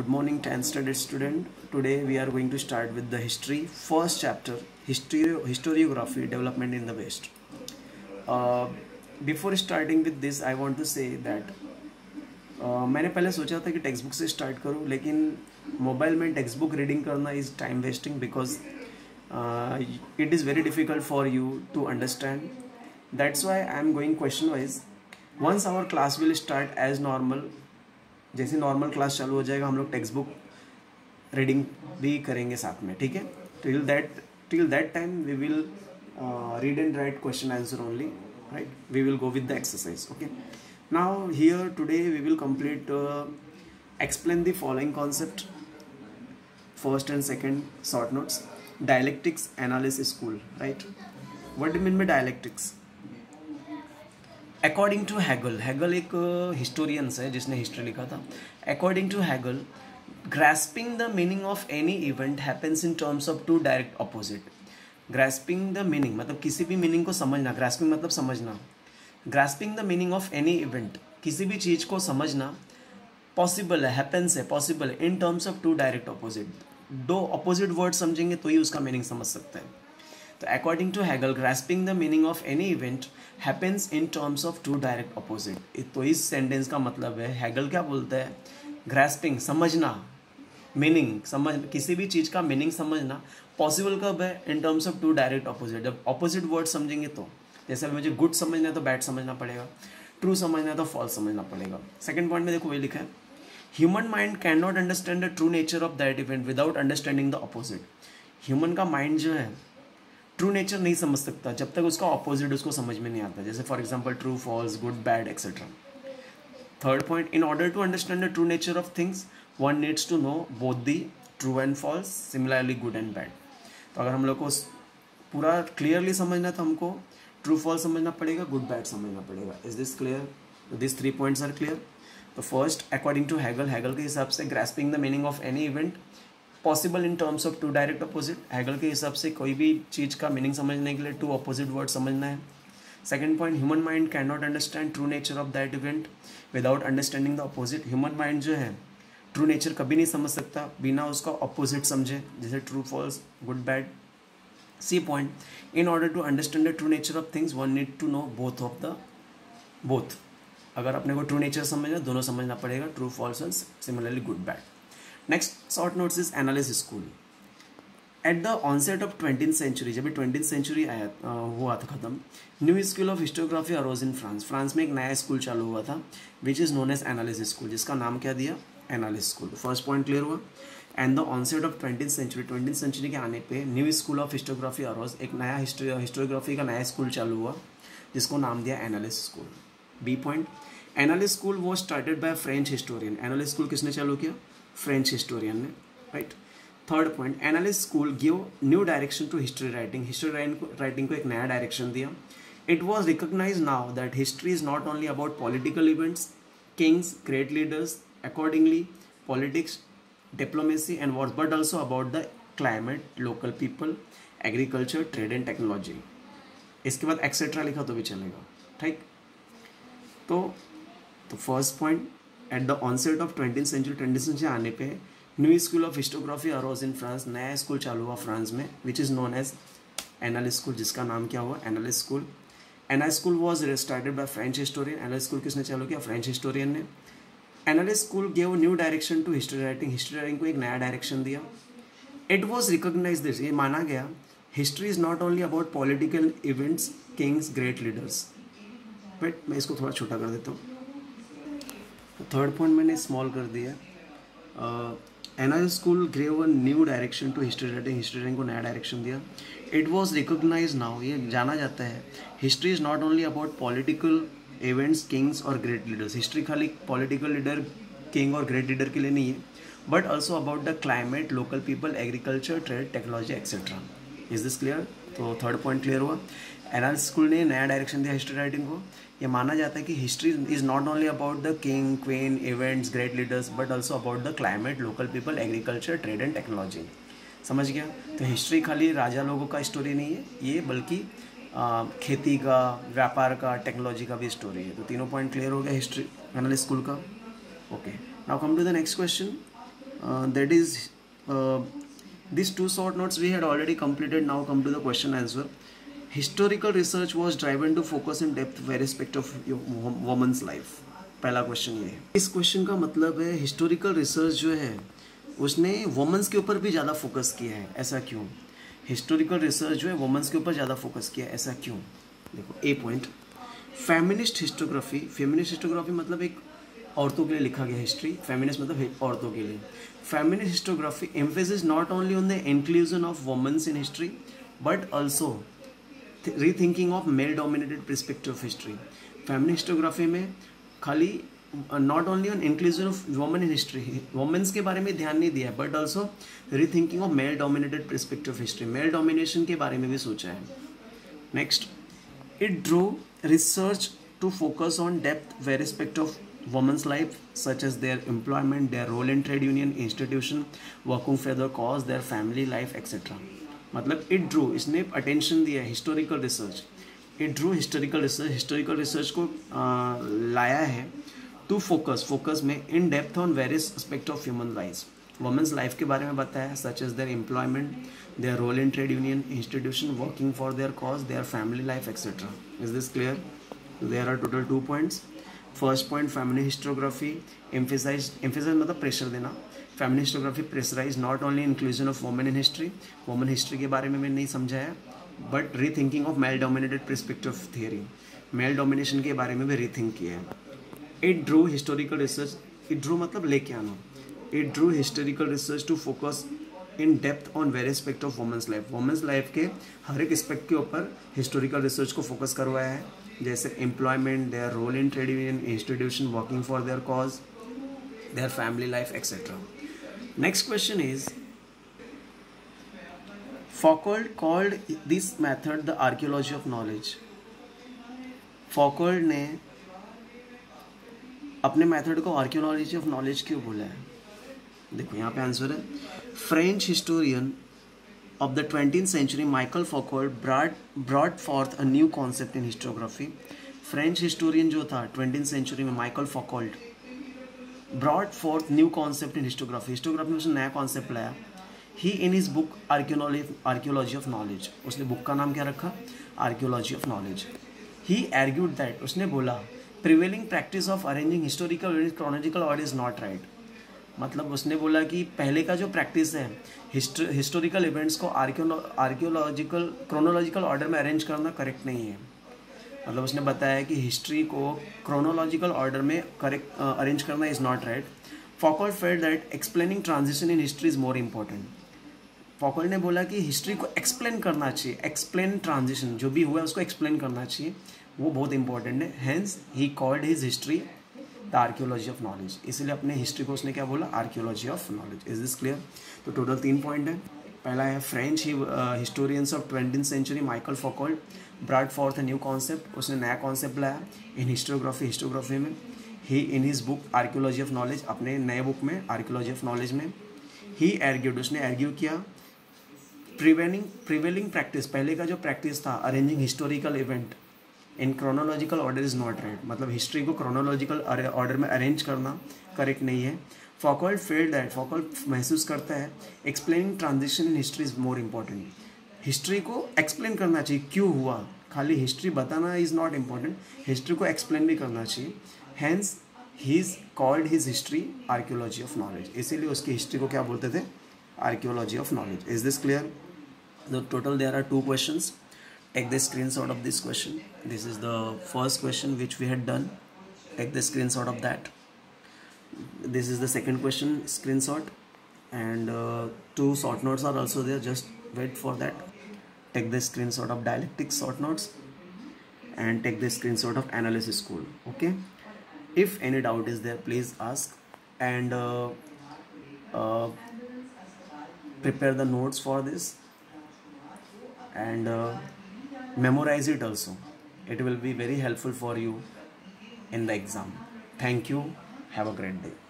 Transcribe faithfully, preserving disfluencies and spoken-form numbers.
good morning tenth standard student. Today we are going to start with the history first chapter, history historiography development in the West. Uh, before starting with this I want to say that uh, मैंने पहले सोचा था कि text book से start करूं, लेकिन mobile में text book reading करना is time wasting because it is very difficult for you to understand. That's why I am going question wise. Once our class will start as normal, जैसे normal class चालू हो जाएगा हम लोग text book reading भी करेंगे साथ में, ठीक है. Till that till that time we will read and write question answer only, right. We will go with the exercise. Okay, now here today we will complete explain the following concept. First and second short notes. Dialectics analysis school, right? What do you mean by dialectics? According to Hegel, Hegel एक historian है जिसने history लिखा था. According to Hegel, grasping the meaning of any event happens in terms of two direct opposite. Grasping the meaning मतलब किसी भी meaning को समझना. Grasping मतलब समझना. Grasping the meaning of any event, किसी भी चीज़ को समझना पॉसिबल है, हैपेंस है, पॉसिबल है in terms of two direct opposite. दो अपोजिट वर्ड समझेंगे तो ही उसका मीनिंग समझ सकते हैं. तो according to Hegel, grasping the meaning of any event happens in terms of two direct opposite. तो इस सेंटेंस का मतलब है, हैगल क्या बोलता है, ग्रास्पिंग समझना, मीनिंग समझ, किसी भी चीज़ का मीनिंग समझना पॉसिबल कब है, in terms of two direct opposite. जब अपोजिट वर्ड समझेंगे तो, जैसे मुझे गुड समझना है तो बैड समझना पड़ेगा, ट्रू समझना है तो फॉल्स समझना पड़ेगा. सेकेंड पॉइंट में देखो वही लिखा है, human mind can not understand the true nature of that event without understanding the opposite. Human का माइंड जो है ट्रू नेचर नहीं समझ सकता जब तक उसका अपोजिट उसको समझ में नहीं आता. जैसे for example true, false, good, bad etcetera. Third point, in order to understand the true nature of things one needs to know both the true and false, similarly good and bad. तो अगर हम लोग को पूरा clearly समझना तो हमको true false समझना पड़ेगा, गुड बैड समझना पड़ेगा. Is this clear? This three points are clear. तो first, according to Hegel, Hegel के हिसाब से grasping the meaning of any event possible in terms of two direct opposite. Hegel के हिसाब से कोई भी चीज़ का मीनिंग समझने के लिए टू अपोजिट वर्ड समझना है. Second point, human mind can not understand true nature of that event without understanding the opposite. Human mind जो है ट्रू नेचर कभी नहीं समझ सकता बिना उसका अपोजिट समझे, जैसे true, false, good, bad. C point, in order to understand the true nature of things one need to know both of the both. अगर अपने को ट्रू नेचर समझना, दोनों समझना पड़ेगा, true, false and similarly good, bad. Next short notes is analysis school. At the onset of twentieth century, जब भी twentieth century आया हुआ था खत्म, new school of histography arose in France. France में एक नया स्कूल चालू हुआ था which is known as analysis school, जिसका नाम क्या दिया, analysis school. First point clear हुआ. And the onset of twentieth century, twentieth century के आने पे new school of histography arose, एक नया हिस्टोग्राफी का नया स्कूल चालू हुआ जिसको नाम दिया analysis school. B point, analysis school was started by French historian. Analysis school किसने चालू किया, फ्रेंच हिस्टोरियन ने, right. Third point, analysis school give new direction to history writing. History writing को एक नया डायरेक्शन दिया. It was recognise now that history is not only about political events, kings, great leaders, accordingly politics, diplomacy and wars, but also about the climate, local people, agriculture, trade and technology. इसके बाद etcetera लिखा तो भी चलेगा, ठीक. तो तो first point, at the onset of twenty century, twenty century आने पे new school of histography arose in France, नया स्कूल चालू हुआ फ्रांस में which is known as analysis school, जिसका नाम क्या हुआ, analysis school. Analysis school was started by French historian. Analysis school किसने चालू किया, फ्रेंच हिस्टोरियन ने. Analysis school gave new direction to history writing. History writing को एक नया डायरेक्शन दिया. इट वॉज रिकॉग्नाइज दिस, ये माना गया history is not only about political events, kings, great leaders. But मैं इसको थोड़ा छोटा कर देता हूँ. थर्ड पॉइंट मैंने स्मॉल कर दिया. Analysis school gave a new direction to history writing. History writing को नया डायरेक्शन दिया. इट वॉज रिकॉग्नाइज नाउ, ये जाना जाता है history is not only about political events, kings और ग्रेट लीडर्स. हिस्ट्री खाली पॉलिटिकल लीडर, किंग और ग्रेट लीडर के लिए नहीं है, but also about the climate, local people, agriculture, trade, technology etcetera. Is this clear? तो थर्ड पॉइंट क्लियर हुआ. Analysis school ने नया डायरेक्शन दिया हिस्ट्री राइटिंग को. ये माना जाता है कि history is not only about the king, queen, events, great leaders, but also about the climate, local people, agriculture, trade and technology. समझ गया? तो हिस्ट्री खाली राजा लोगों का स्टोरी नहीं है ये, बल्कि खेती का, व्यापार का, टेक्नोलॉजी का भी स्टोरी है. तो तीनों पॉइंट क्लियर हो गया हिस्ट्री एनालिसिस स्कूल का. Okay, now come to the next question. uh, that is uh, these two short notes we had already completed. Now come to the question answer. Historical research was driven to focus in depth with respect of woman's life. पहला question ये है. इस question का मतलब है historical research जो है उसने वुमेन्स के ऊपर भी ज़्यादा फोकस किया है. ऐसा क्यों? हिस्टोरिकल रिसर्च जो है वुमेन्स के ऊपर ज़्यादा फोकस किया है. ऐसा क्यों? देखो A point, feminist histography. Feminist histography मतलब एक औरतों के लिए लिखा गया हिस्ट्री. फेमिनिस्ट मतलब औरतों के लिए. Feminist histography emphasis not only on the inclusion of women's in history but also rethinking of male dominated perspective of history. Feminist histography में खाली not only on inclusion of women in history, women's के बारे में ध्यान नहीं दिया है but also rethinking of male dominated perspective of history. Male domination के बारे में भी सोचा है. Next, it drew research to focus on depth with respect of women's life such as their employment, their role in trade union institution, working for their cause, their family life et cetera. मतलब it drew, इसने attention दिया historical research. it drew historical research, historical research को uh, लाया है to focus, focus में in depth on various aspect of human life. Women's life के बारे में बताया such as their employment, their role in trade union institution, working for their cause, their family life etcetera. Is this clear? There are total two points. First point, feminist histography emphasise, emphasise मतलब pressure देना. Feminist historiography pressurise not only inclusion of women in history, women history के बारे में मैंने नहीं समझाया but rethinking of male dominated perspective of theory, male domination के बारे में भी रीथिंक किया है. It drew historical research, it drew मतलब लेके आना. It drew historical research to focus in depth on various aspect of women's life. Women's life के हर एक एस्पेक्ट के ऊपर हिस्टोरिकल रिसर्च को फोकस करवाया है, जैसे employment, their role in trade union institution, working for their cause, their family life etcetera. Next question is, Foucault called this method the archaeology of knowledge. Foucault ने अपने method को archaeology of knowledge क्यों बोला है? देखो यहाँ पे answer है. French historian of the twentieth century Michel Foucault brought brought forth a new concept in histography. French historian जो था ट्वेंटीथ सेंचुरी में Michel Foucault brought forth new concept in histography. Histography में उसने नया कॉन्सेप्ट लाया. He in his book archaeology archaeology of knowledge, उसने book का नाम क्या रखा? Archaeology of knowledge. He argued that, उसने बोला prevailing practice of arranging historical chronological order is not right. मतलब उसने बोला कि पहले का जो प्रैक्टिस है हिस्टोरिकल इवेंट्स को आर्कियोलॉजिकल क्रोनोलॉजिकल ऑर्डर में अरेंज करना करेक्ट नहीं है. मतलब उसने बताया कि हिस्ट्री को क्रोनोलॉजिकल ऑर्डर में करेक्ट अरेंज करना is not right. Foucault felt that explaining transition in history is more important. Foucault ने बोला कि हिस्ट्री को एक्सप्लेन करना चाहिए, एक्सप्लेन ट्रांजिशन जो भी हुआ है उसको एक्सप्लेन करना चाहिए, वो बहुत इंपॉर्टेंट है. Hence he called his history the archaeology of knowledge. इसलिए अपने हिस्ट्री को उसने क्या बोला? Archaeology of knowledge. Is this clear? तो टोटल तीन पॉइंट है. पहला है French historians of twentieth century Michel Foucault brought forth a new concept, उसने नया कॉन्सेप्ट लाया इन हिस्टोग्राफी हिस्टोग्राफी में. He in his book archaeology of knowledge, अपने नए बुक में आर्कियोलॉजी ऑफ नॉलेज में. ही एर्ग्यूड, उसने एर्ग्यू किया प्रिवेलिंग प्रिवेलिंग प्रैक्टिस, पहले का जो प्रैक्टिस था arranging historical event in chronological order is not right. मतलब हिस्ट्री को क्रोनोलॉजिकल ऑर्डर में अरेंज करना करेक्ट नहीं है. फॉकॉल्ट फेल्ड दैट, फॉकॉल्ट महसूस करता है explaining transition in history is more important. History को एक्सप्लेन करना चाहिए क्यों हुआ, खाली हिस्ट्री बताना इज नॉट इम्पॉर्टेंट, हिस्ट्री को एक्सप्लेन भी करना चाहिए. Hence, he's called his history archaeology of knowledge. इसीलिए उसकी हिस्ट्री को क्या बोलते थे? Archaeology of knowledge. Is this clear? The total there are two questions. Take the screenshot of this question. This is the first question which we had done. Take the screenshot of that. This is the second question screenshot, and uh, two short notes are also there. Just wait for that. Take the screenshot of dialectics short notes, and take the screenshot of analysis school. Okay. If any doubt is there, please ask, and uh, uh, prepare the notes for this, and uh, memorize it also. It will be very helpful for you in the exam. Thank you. Have a great day.